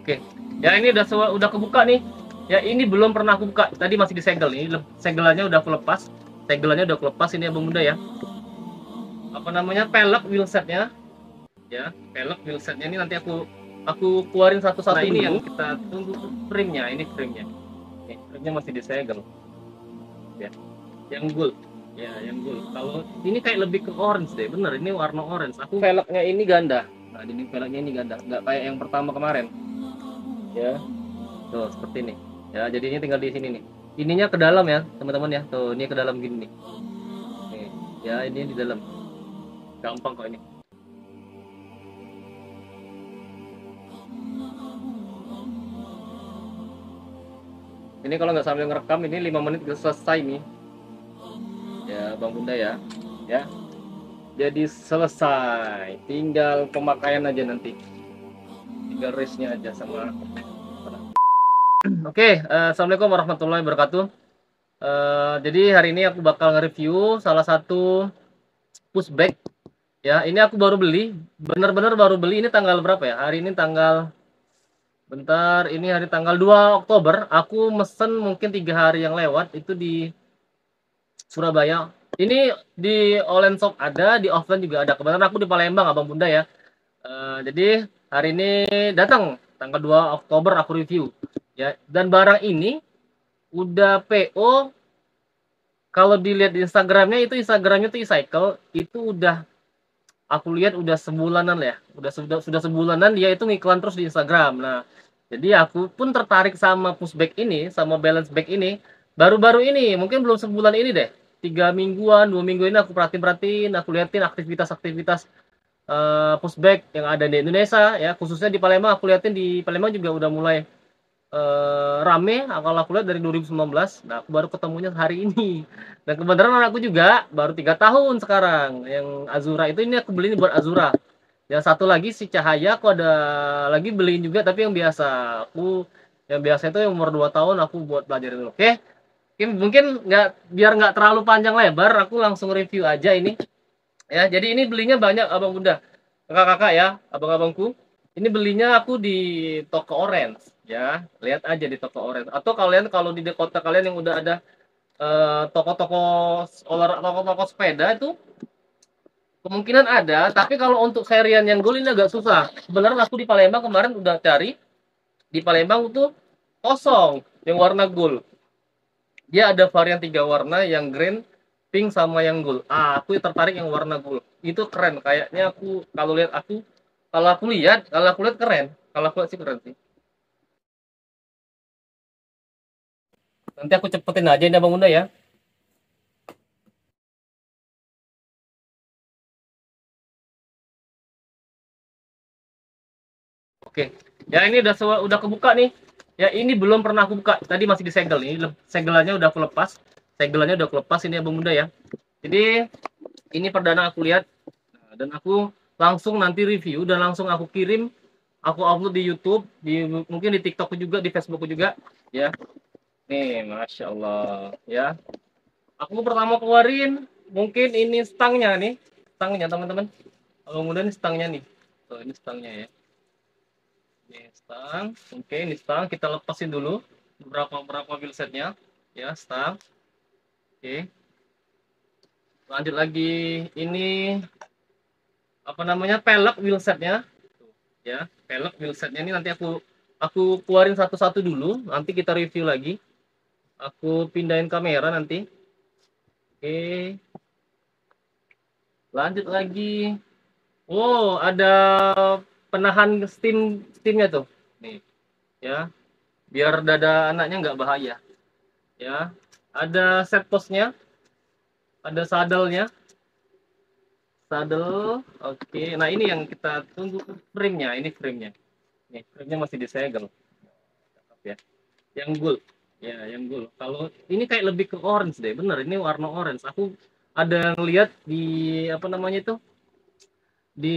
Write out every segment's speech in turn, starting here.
Oke. Ya ini udah kebuka nih. Ya ini belum pernah aku buka. Tadi masih disegel nih. Segelannya udah aku lepas. Segelannya udah aku lepas ini Abang Bunda ya. Apa namanya? Pelek wheelsetnya. Ya, pelek wheelsetnya ini nanti aku keluarin satu-satu. Nah, ini yang kita tunggu frame-nya. Ini frame-nya. Nih, frame-nya masih disegel. Ya. Yang gold. Ya, yang gold. Kalau ini kayak lebih ke orange deh. Bener, ini warna orange. Aku velgnya ini ganda. Nah, ini velgnya ini ganda. Nggak kayak yang pertama kemarin. Ya. Tuh, seperti ini. Ya, jadi ini tinggal di sini nih. Ininya ke dalam ya, teman-teman ya. Tuh, ini ke dalam gini nih. Nih. Ya, ini di dalam. Gampang kok ini. Ini kalau nggak sambil ngerekam ini 5 menit udah selesai nih. Ya, Bang Bunda ya. Ya. Jadi selesai. Tinggal pemakaian aja nanti. Tinggal race-nya aja sama. Oke, assalamualaikum warahmatullahi wabarakatuh. Jadi hari ini aku bakal nge-review salah satu pushback. Ya, ini aku baru beli, bener-bener baru beli. Ini tanggal berapa ya? Hari ini tanggal, bentar, ini hari tanggal 2 Oktober. Aku mesen mungkin 3 hari yang lewat itu di Surabaya. Ini di online shop ada, di offline juga ada. Kebetulan aku di Palembang, Abang Bunda ya. Jadi hari ini datang tanggal 2 Oktober aku review. Ya, dan barang ini udah PO. Kalau dilihat di Instagramnya itu e-cycle itu udah aku lihat udah sebulanan ya, sudah sebulanan dia itu ngiklan terus di Instagram. Nah, jadi aku pun tertarik sama pushback ini, sama balance back ini baru-baru ini, mungkin belum sebulan ini deh, 3 mingguan, 2 minggu ini aku perhatiin, aku liatin aktivitas-aktivitas pushback yang ada di Indonesia ya, khususnya di Palembang. Aku liatin di Palembang juga udah mulai rame. Kalau aku lihat dari 2019. Nah, aku baru ketemunya hari ini. Dan kebetulan aku juga baru 3 tahun sekarang. Yang Azura itu ini aku beli buat Azura. Yang satu lagi si Cahaya aku ada lagi beliin juga tapi yang biasa. Aku yang biasa itu yang umur 2 tahun aku buat belajar dulu. Oke. Mungkin biar nggak terlalu panjang lebar, aku langsung review aja ini. Ya, jadi ini belinya banyak Abang Bunda. Kakak-kakak ya, abang-abangku. Ini belinya aku di toko Orange ya. Lihat aja di toko Orange. Atau kalian kalau di kota kalian yang udah ada toko-toko toko-toko sepeda itu kemungkinan ada, tapi kalau untuk serian yang gold ini agak susah. Sebenarnya aku di Palembang kemarin udah cari, di Palembang itu kosong yang warna gold. Dia ada varian 3 warna, yang green, pink sama yang gold. Aku tertarik yang warna gold. Itu keren. Kayaknya kalau aku lihat keren. Kalau aku lihat sih keren sih. Nanti aku cepetin aja ini Bang Bunda ya. Oke. Ya ini udah kebuka nih. Ya ini belum pernah aku buka. Tadi masih disegel nih. Segelannya udah aku lepas. Segelannya udah aku lepas ini Bang Bunda ya. Jadi ini perdana aku lihat. Nah, dan aku langsung nanti review dan langsung aku kirim, aku upload di YouTube, mungkin di TikTok juga, di Facebook juga ya. Nih, Masya Allah ya. Aku pertama keluarin mungkin ini stangnya nih. Stangnya teman-teman. Kalau mudah nih stangnya nih. Tuh, ini stangnya ya. Ini stang. Oke, ini stang. Kita lepasin dulu beberapa wheelsetnya. Ya, stang. Oke. Lanjut lagi. Ini apa namanya? Pelek wheelsetnya. Ya, pelek wheelsetnya ini nanti aku keluarin satu-satu dulu. Nanti kita review lagi. Aku pindahin kamera nanti. Oke. Lanjut lagi. Oh, ada penahan steamnya tuh. Nih, ya. Biar dada anaknya nggak bahaya. Ya. Ada set postnya, ada sadelnya. Sadel. Oke. Nah, ini yang kita tunggu frame-nya. Ini frame-nya. Nih, frame-nya masih disegel. Ya. Yang gold. Ya, yang gold. Kalau ini kayak lebih ke orange deh. Bener, ini warna orange. Aku ada yang lihat di apa namanya itu? Di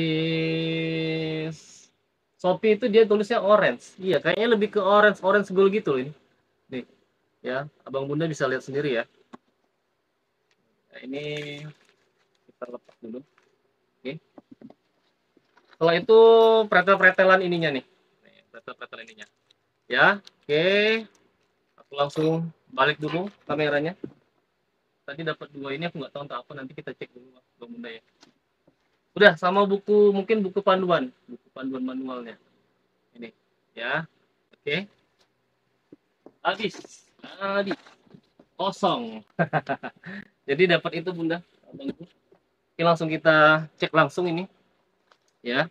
Shopee itu dia tulisnya orange. Iya, kayaknya lebih ke orange, orange gold gitu ini. Nih, ya, Abang Bunda bisa lihat sendiri ya. Nah, ini kita lepas dulu. Oke. Setelah itu pretel-pretelan ininya nih. pretel ininya. Ya, oke. Aku langsung balik dulu kameranya. Tadi dapat dua ini aku nggak tahu entah apa, nanti kita cek dulu Bang Bunda ya. Udah sama buku, mungkin buku panduan manualnya. Ini ya. Oke. Habis. Habis. Kosong. Jadi dapat itu Bunda. Oke, langsung kita cek langsung ini ya.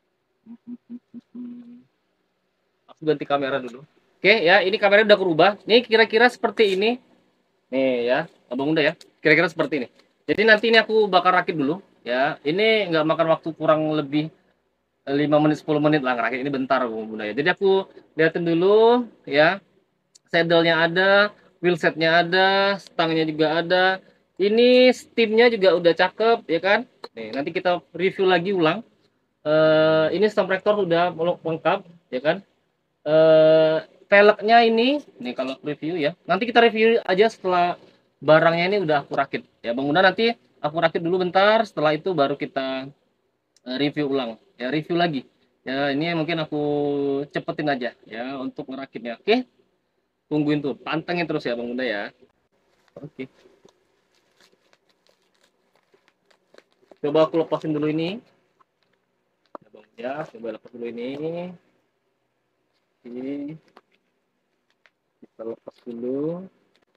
Aku ganti kamera dulu. Oke ya, ini kamera udah kerubah. Nih kira-kira seperti ini. Nih ya, Abang Bunda ya. Kira-kira seperti ini. Jadi nanti ini aku bakar rakit dulu ya. Ini nggak makan waktu kurang lebih 5 menit 10 menit lah ngerakit ini bentar Abang Bunda ya. Jadi aku liatin dulu ya. Saddle-nya ada, wheelsetnya ada, stangnya juga ada. Ini steamnya juga udah cakep ya kan. Nih, nanti kita review lagi ulang. Ini stamp rector udah lengkap ya kan. eh Velgnya ini nih kalau review ya. Nanti kita review aja setelah barangnya ini udah aku rakit. Ya, Bang Bunda nanti aku rakit dulu bentar, setelah itu baru kita review ulang. Ya, review lagi. Ya, ini mungkin aku cepetin aja ya untuk ngerakitnya. Oke, tungguin tuh. Pantengin terus ya Bang Bunda ya. Oke. Coba aku lepasin dulu ini. Ya, Bang ya, coba lepas dulu ini. Oke. Kita lepas dulu.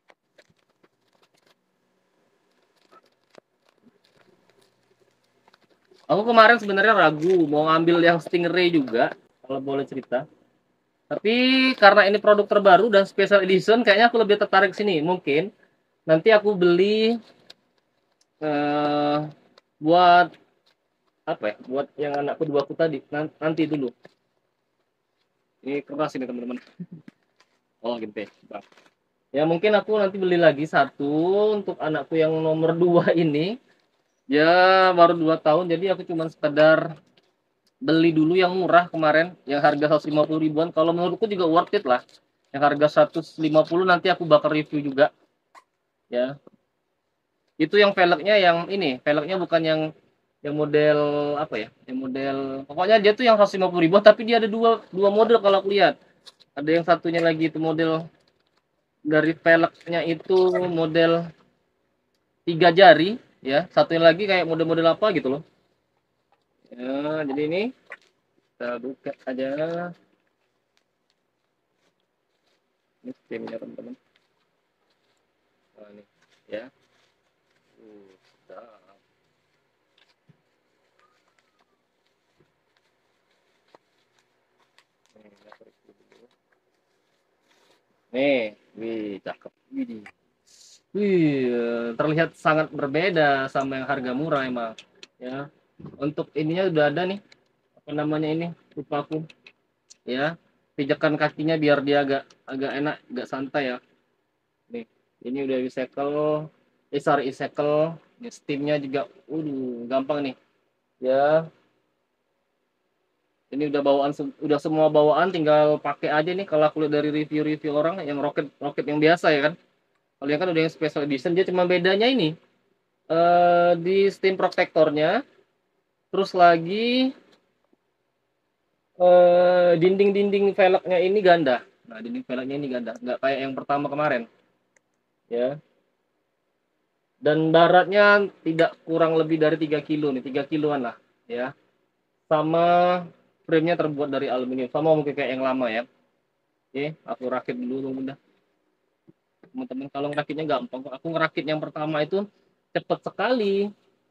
Aku kemarin sebenarnya ragu mau ngambil yang Stingray juga, kalau boleh cerita. Tapi karena ini produk terbaru dan special edition, kayaknya aku lebih tertarik sini. Mungkin nanti aku beli eh, buat apa ya? Buat yang anak kedua aku tadi. Nanti dulu. Ini keras ini teman-teman. Oh gitu ya. Bang. Ya mungkin aku nanti beli lagi satu untuk anakku yang nomor dua ini. Ya baru 2 tahun, jadi aku cuma sekedar beli dulu yang murah kemarin, yang harga 150 ribuan. Kalau menurutku juga worth it lah. Yang harga 150 nanti aku bakal review juga ya. Itu yang velgnya yang ini, velgnya bukan yang model apa ya? Yang model pokoknya dia tuh yang 150 ribuan tapi dia ada dua dua model kalau aku lihat. Ada yang satunya lagi itu model dari velgnya itu model 3 jari ya. Satunya lagi kayak model-model apa gitu loh. Ya, jadi ini kita buka aja. Ini steamnya teman-teman. Nah, ini ya. Sedap. Nih, aku review dulu. Nih, wih, cakep. Widih. Wih, terlihat sangat berbeda sama yang harga murah emang. Ya, untuk ininya udah ada nih, apa namanya ini, lupa aku. Ya, pijakan kakinya biar dia agak agak enak, agak santai ya. Nih, ini udah recycle, sorry recycle. Ini steamnya juga, gampang nih. Ya, ini udah bawaan, udah semua bawaan, tinggal pakai aja nih. Kalau aku lihat dari review-review orang yang roket roket yang biasa ya kan. Kalau yang kan udah yang special edition, dia cuma bedanya ini di steam protectornya, terus lagi dinding-dinding velgnya ini ganda. Nah, dinding velgnya ini ganda, nggak kayak yang pertama kemarin, ya. Dan baratnya tidak kurang lebih dari 3 kilo nih, 3 kiloan lah, ya. Sama frame-nya terbuat dari aluminium, sama mungkin kayak yang lama ya. Oke, aku rakit dulu mudah. Teman-teman kalau ngerakitnya gampang, aku ngerakit yang pertama itu cepet sekali.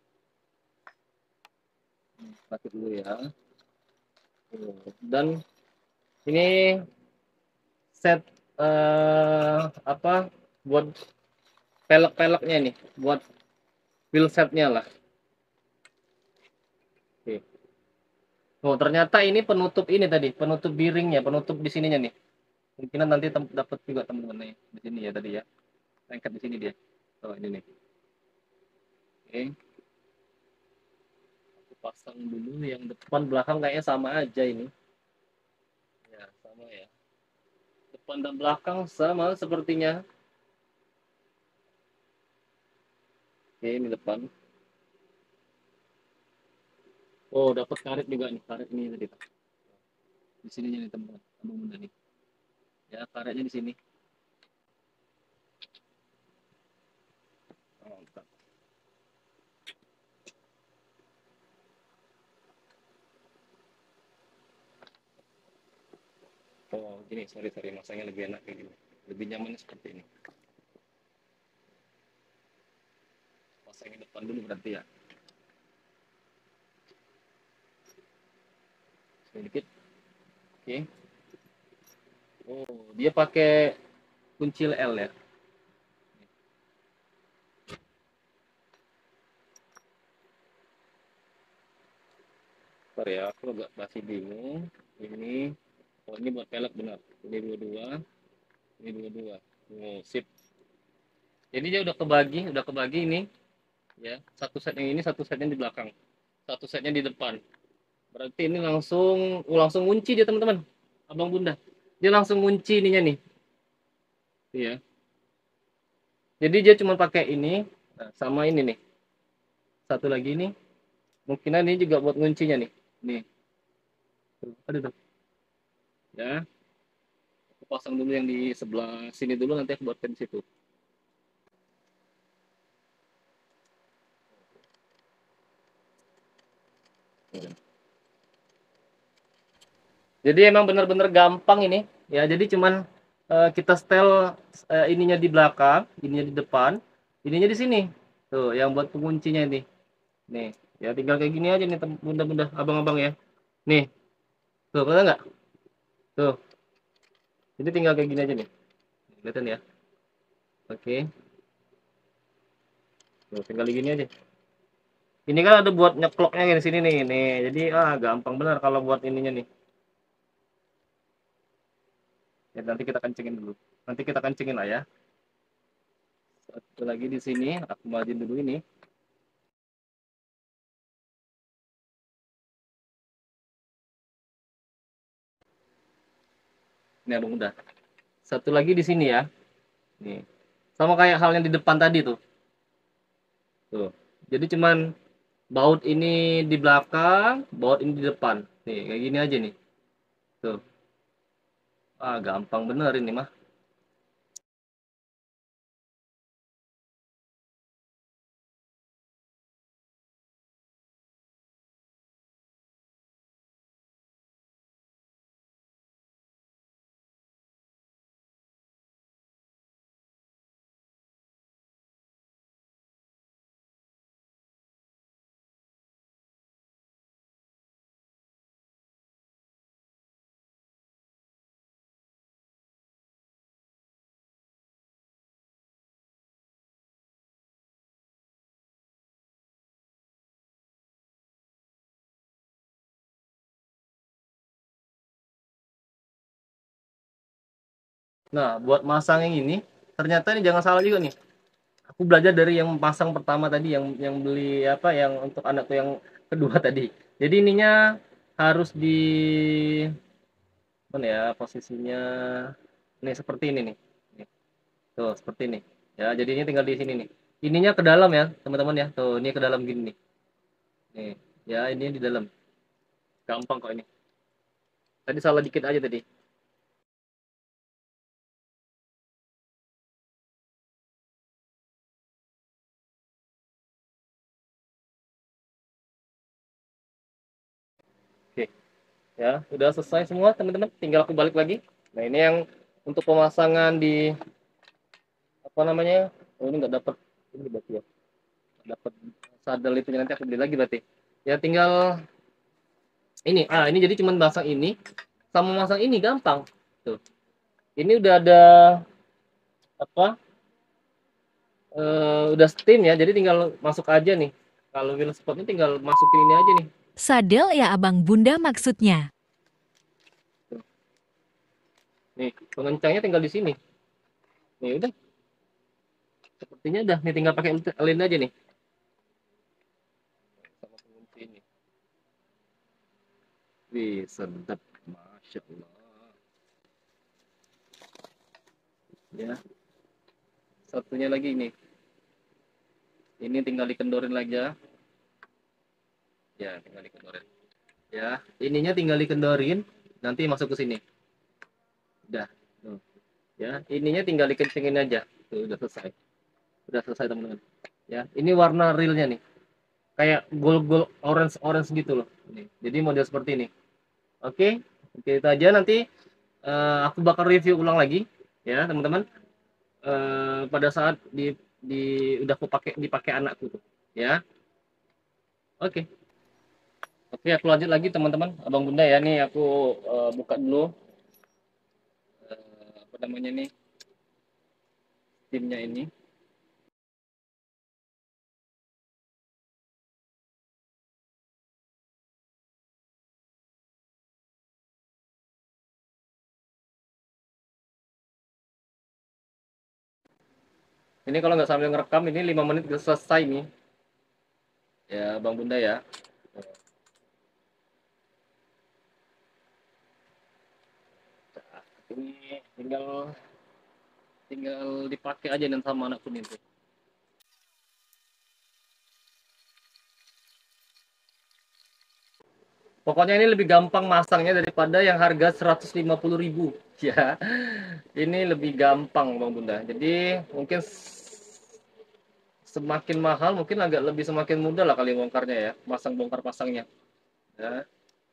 Rakit dulu ya. Dan ini set apa buat pelek-peleknya nih, buat wheel setnya lah. Oke. Oh ternyata ini penutup ini tadi, penutup biringnya, penutup di sininya nih. Mungkin nanti dapat juga teman-teman nih di sini ya tadi ya. Lengket di sini dia. Oh ini nih. Oke. Aku pasang dulu yang depan belakang kayaknya sama aja ini. Ya sama ya. Depan dan belakang sama sepertinya. Oke ini depan. Oh dapat karet juga nih, karet ini tadi. Di sini nih teman-teman, abang bunda nih. Ya, karetnya di sini. Oh, mantap. Oh, gini, sorry, masangnya lebih enak kayak gini. Lebih nyamannya seperti ini. Pasangin depan dulu berarti ya. Sedikit. Oke. Oh, dia pakai kuncil L ya. Sorry ya, aku agak masih bingung. Ini, oh ini buat pelek benar. Ini dua-dua, ini dua-dua. Oh, sip. Jadi dia udah kebagi ini. Ya, satu set yang ini, satu setnya di belakang. Satu setnya di depan. Berarti ini langsung kunci dia teman-teman. Abang bunda. Dia langsung kunci ininya nih. Iya. Jadi dia cuma pakai ini, nah, sama ini nih. Satu lagi nih. Mungkin ini juga buat kuncinya nih. Nih. Tuh, aduh tuh. Ya, aku pasang dulu yang di sebelah sini dulu, nanti aku buatkan di situ. Jadi emang bener-bener gampang ini. Ya, jadi cuman kita setel ininya di belakang, ininya di depan, ininya di sini. Tuh, yang buat penguncinya ini. Nih, ya tinggal kayak gini aja nih bunda-bunda, abang-abang ya. Nih, tuh kelihatan nggak? Tuh, jadi tinggal kayak gini aja nih. Kelihatan ya? Oke, tuh tinggal gini aja. Ini kan ada buat nyekloknya di sini nih, nih. Jadi gampang benar kalau buat ininya nih. Ya nanti kita kencengin dulu. Nanti kita kencengin lah ya. Satu lagi di sini, aku majuin dulu ini. Ini abang udah. Satu lagi di sini ya. Nih. Sama kayak hal yang di depan tadi tuh. Tuh. Jadi cuman baut ini di belakang, baut ini di depan. Nih, kayak gini aja nih. Tuh. Gampang bener ini mah. Nah, buat masang yang ini, ternyata ini jangan salah juga nih. Aku belajar dari yang pasang pertama tadi, yang beli apa, yang untuk anakku yang kedua tadi. Jadi ininya harus di mana ya posisinya? Nih seperti ini nih. Nih, tuh seperti ini. Ya, jadi ini tinggal di sini nih. Ininya ke dalam ya, teman-teman ya. Tuh, ini ke dalam gini nih. Nih, ya ini di dalam. Gampang kok ini. Tadi salah dikit aja tadi. Oke, ya udah selesai semua teman-teman. Tinggal aku balik lagi. Nah, ini yang untuk pemasangan di apa namanya? Oh, ini nggak dapat ini berarti ya. Nggak dapat sadel itu, nanti aku beli lagi berarti. Ya tinggal ini jadi cuman masang ini sama masang ini gampang. Tuh. Ini udah ada apa? Udah steam ya. Jadi tinggal masuk aja nih. Kalau wheel spotnya tinggal masukin ini aja nih. Sadel ya abang bunda maksudnya. Tuh. Nih, pengencangnya tinggal di sini. Nih udah, sepertinya udah. Nih tinggal pakai lin aja nih. Sama pengunci ini. Wih, sedap. Masya Allah. Ya, satunya lagi ini. Ini tinggal dikendorin lagi ya. Ya, tinggal dikendorin. Ya, ininya tinggal dikendorin. nanti masuk ke sini. Udah. Tuh. Ya, ininya tinggal dikencengin aja. Tuh, udah selesai. Udah selesai, teman-teman. Ya, ini warna realnya nih. Kayak gold orange gitu loh. Nih. Jadi model seperti ini. Oke. Oke, itu aja. Nanti aku bakal review ulang lagi ya, teman-teman. Pada saat udah aku dipakai anakku tuh. Ya. Oke. Oke, aku lanjut lagi, teman-teman. Abang Bunda ya, nih aku buka dulu apa namanya nih, timnya ini. Ini kalau nggak sambil ngerekam ini 5 menit udah selesai nih. Ya, Bang Bunda ya. Nah, ini tinggal tinggal dipakai aja dan sama anakku nih tuh. Pokoknya ini lebih gampang masangnya daripada yang harga 150.000 ya. Ini lebih gampang, Bang Bunda. Jadi mungkin semakin mahal mungkin agak lebih semakin mudah lah kali bongkarnya ya, bongkar pasangnya. Ya,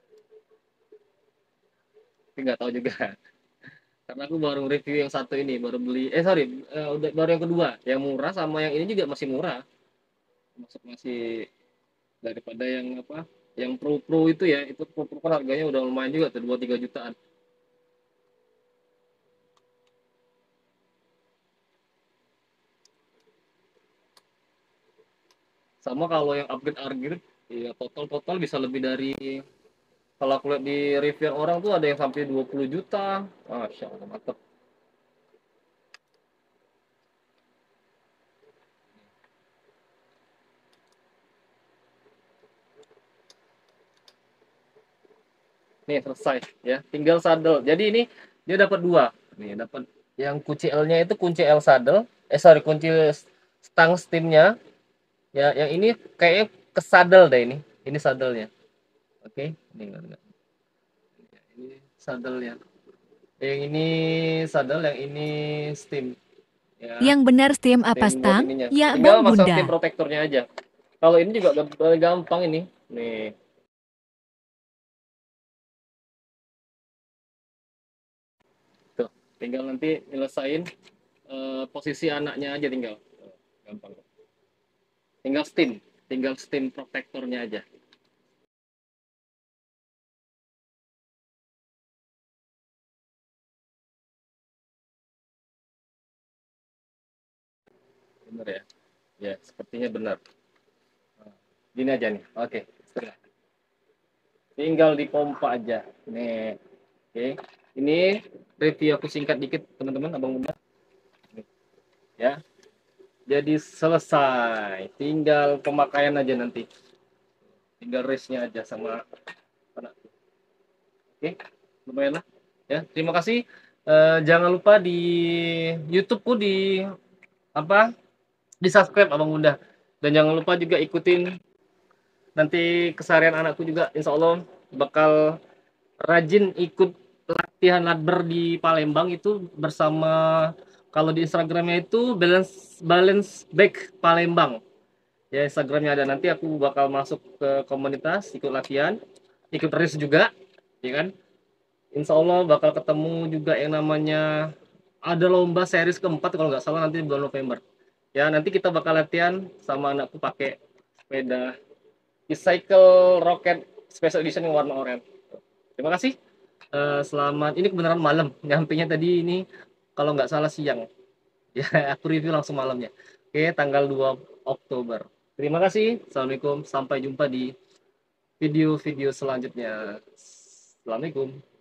tapi nggak tahu juga. Karena aku baru review yang satu ini, baru beli, baru yang kedua, yang murah sama yang ini juga masih murah, masih daripada yang apa, yang pro itu ya, itu pro kan harganya udah lumayan juga tuh, 2-3 jutaan. Sama kalau yang upgrade ya total bisa lebih dari, kalau aku lihat di review orang tuh ada yang sampai 20 juta. Masya Allah, mantap. Nih selesai ya, tinggal saddle. Jadi ini dia dapat dua. Nih dapat yang kunci L-nya itu kunci L saddle. Kunci stang steamnya. Ya, yang ini kayaknya ke saddle deh ini. Ini saddle-nya. Oke, ini enggak. Ini saddle-nya. Yang ini saddle, yang ini steam. Ya, Yang benar steam apa steam buat stang? ininya. Ya Tinggal Abang masang steam Bunda. protectornya aja. Kalau ini juga gampang ini. Nih, tuh. Tinggal nanti nyelesain posisi anaknya aja tinggal. Gampang. Tinggal steam protectornya aja. Benar ya? Ya, sepertinya benar. Gini aja nih. Oke, setengah. Tinggal dipompa aja. Nih. Oke. Ini review aku singkat dikit, teman-teman, Abang Bunda. Ya. Jadi selesai. Tinggal pemakaian aja nanti. Tinggal race-nya aja sama anak. Oke. Lumayan lah. Ya, terima kasih. Jangan lupa di YouTube-ku di apa? Di subscribe Abang Bunda. Dan jangan lupa juga ikutin nanti keseharian anakku juga, insya Allah bakal rajin ikut latihan ladber di Palembang itu bersama, kalau di Instagramnya itu balance balance back Palembang ya, Instagramnya ada. Nanti aku bakal masuk ke komunitas, ikut latihan, ikut race juga ya kan. Insya Allah bakal ketemu juga yang namanya, ada lomba series keempat kalau nggak salah nanti bulan November ya. Nanti kita bakal latihan sama anakku pakai sepeda Cycle Rocket Special Edition yang warna oranye. Terima kasih. Selamat. Ini kebenaran malam. Nyampainya tadi ini kalau nggak salah siang. Ya, aku review langsung malamnya. Oke, tanggal 2 Oktober. Terima kasih. Assalamualaikum. Sampai jumpa di video-video selanjutnya. Assalamualaikum.